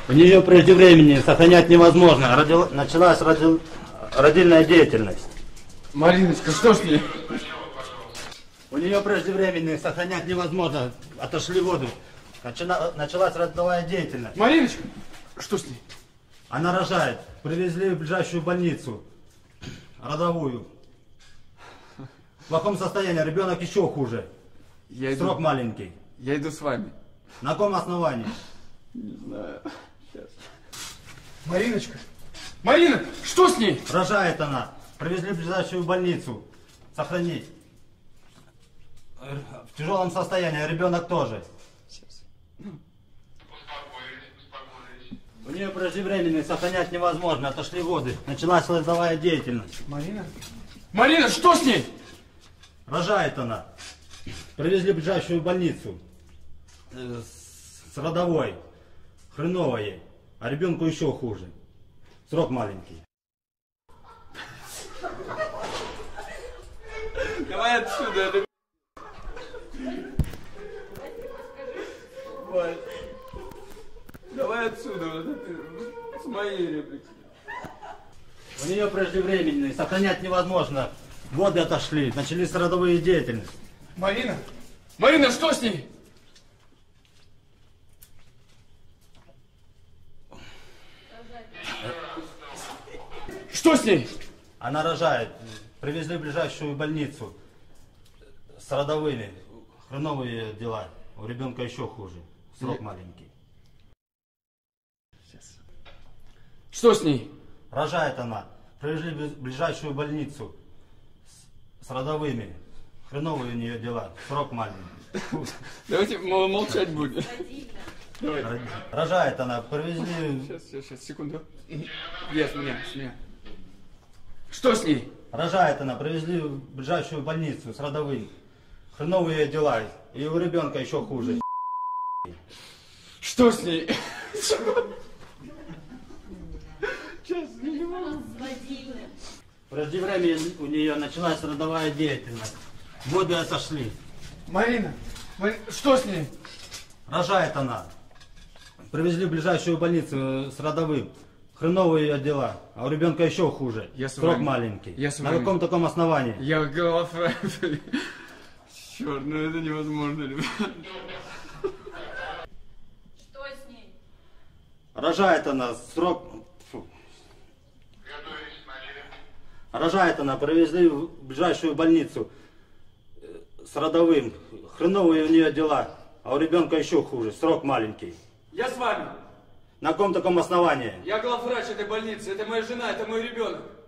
У нее преждевременно, сохранять невозможно. Началась родильная деятельность. Мариночка, что с ней? У нее преждевременно, сохранять невозможно. Отошли воду. Началась родовая деятельность. Мариночка, что с ней? Она рожает. Привезли в ближайшую больницу. Родовую. В плохом состоянии. Ребенок еще хуже. Срок маленький. Я иду с вами. На каком основании? Не знаю. Сейчас. Мариночка. Марина, что с ней? Рожает она. Привезли в ближайшую больницу. Сохранить. В тяжелом состоянии. Ребенок тоже. Сейчас. Успокоились. У нее преждевременный, сохранять невозможно. Отошли воды. Началась родовая деятельность. Марина? Марина, что с ней? Рожает она. Привезли в ближайшую больницу. С родовой. Хреново ей. А ребенку еще хуже. Срок маленький. Давай отсюда. Давай отсюда. Вот это, с моей реплики. У нее преждевременный, сохранять невозможно. Воды отошли, начались родовые деятельности. Марина? Марина, что с ней? Что с ней? Она рожает. Привезли в ближайшую больницу с родовыми. Хреновые дела. У ребенка еще хуже. Срок маленький. Сейчас. Что с ней? Рожает она. Привезли в ближайшую больницу с родовыми. Хреновые у нее дела. Срок маленький. Давайте молчать будем. Давай. Рожает она. Привезли... Сейчас, секунду. С меня. Что с ней? Рожает она. Привезли в ближайшую больницу с родовыми. Хреновые дела. И у ребенка еще хуже. Что с ней? Сейчас, не могу. Преждевременно у нее началась родовая деятельность. Воды отошли. Марина, что с ней? Рожает она. Привезли в ближайшую больницу с родовым. Хреновые ее дела. А у ребенка еще хуже. Срок маленький. На каком таком основании? Я голова фракции. Черт, ну это невозможно, ребят. Что с ней? Рожает она. Срок... Фу. Готовились, начали. Рожает она. Привезли в ближайшую больницу с родовым. Хреновые у нее дела. А у ребенка еще хуже. Срок маленький. Я с вами. На каком таком основании? Я главврач этой больницы. Это моя жена, это мой ребенок.